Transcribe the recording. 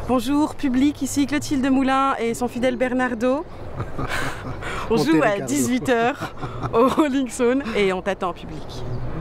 Bonjour public, ici Clotilde Moulin et son fidèle Bernardo. On joue à 18 h au Rolling Stone et on t'attend public.